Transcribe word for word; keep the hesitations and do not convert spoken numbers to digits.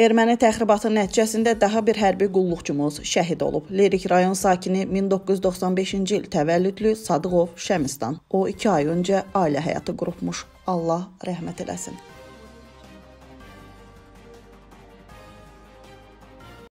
Erməni təxribatı nəticəsində daha bir hərbi qulluqçumuz şəhid olub. Lerik rayon sakini min doqquz yüz doxsan beşinci il təvəllüdlü Sadıqov Şəmistan. O iki ay öncə ailə həyatı qurubmuş. Allah rəhmət eləsin.